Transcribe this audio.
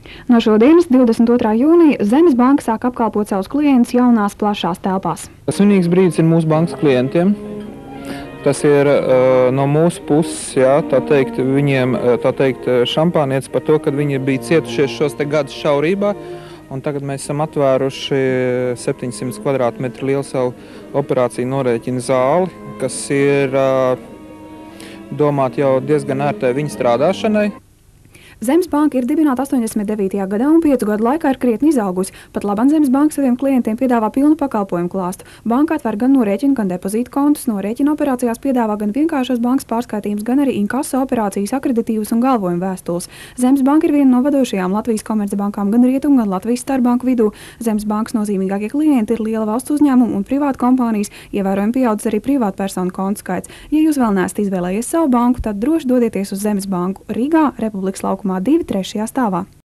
No šodienas, 22. jūnija, Zemes banka sāk apkalpot savus klientus jaunās plašās telpās. Svinīgs brīdis ir mūsu bankas klientiem. Tas ir no mūsu puses, jā, viņiem šampānietis par to, ka viņi bija cietušies šos gadus šaurībā. Un tagad mēs esam atvēruši 700 kvadrātmetru lielu savu operāciju norēķinu zāli, kas ir domāta jau diezgan ērtai viņa strādāšanai. Zemes banka ir dibināta 89. gadā un 5 gadu laikā ir krietni izaugusi. Pat labam Zemes banka saviem klientiem piedāvā pilnu pakalpojumu klāstu. Banka atver gan norēķinu, gan depozītu kontus. Norēķinu operācijās piedāvā gan vienkāršos bankas pārskaitījumus, gan arī inkaso operācijas, akreditīvas un galvojuma vēstules. Zemes banka ir viena no vadošajām Latvijas komercbankām gan Rietumu, gan Latvijas starpbanku vidū. Zemes bankas nozīmīgākie klienti ir liela valsts uzņēmuma un privāta kompānijas. Ievērojami pieaudzis arī privātpersonu kontu skaits. Ja jūs vēl neesat izvēlējies savu banku, tad droši dodieties uz Zemes banku Rīgā, Republikas laukumā 2, 3. stāvā.